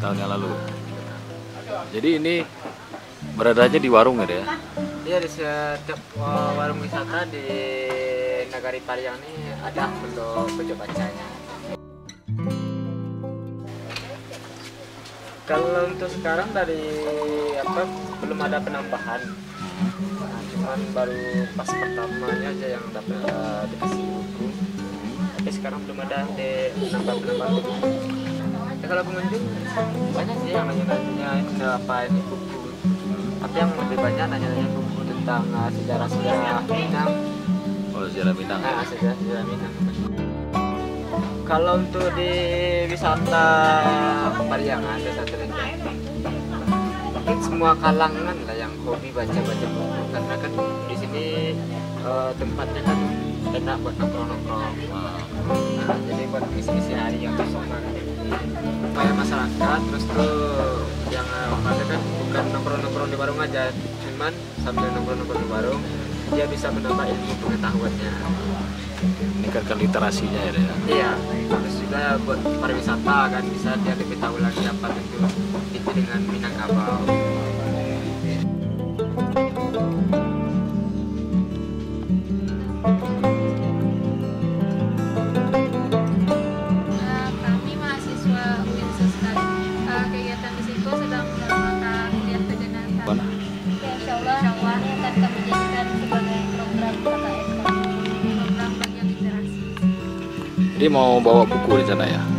tahun yang lalu. Jadi ini beradanya di warung ya, ya? Iya, di setiap warung wisata di Nagari Paliang ini ada untuk pojok bacanya. Kalau untuk sekarang dari belum ada penambahan. Nah, cuman baru pas pertamanya aja yang dapat dikasih buku. Tapi sekarang belum ada penambah buku. Ya, kalau pengunjung banyak sih yang nanya ini apa ini buku. Tapi yang lebih banyak nanya buku tentang sejarah-sejarah Minang. Oh, sejarah Minang. Sejarah Minang. Kalau untuk di wisata Pariangan, Desa Terenjang, mungkin semua kalangan lah yang hobi baca-baca buku, karena kan di sini tempatnya kan enak buat nongkrong-nongkrong. Nah, jadi buat isi-isi hari yang kosong kan. Supaya masyarakat terus tuh yang ada kan bukan nongkrong-nongkrong di warung aja, cuman sambil nongkrong-nongkrong di warung dia bisa menambah ilmu pengetahuannya. Meningkatkan literasinya ya, ya. Iya, terus juga buat pariwisata kan bisa dia lebih tahu lagi apa itu dengan Minangkabau. Kami mahasiswa UIN sekali. Kegiatan di situ sedang melaksanakan kuliah kejenatan. Mana? Insya Allah akan kami jadikan sebagai program KKN kami, program bagian literasi. Jadi mau bawa buku di sana ya?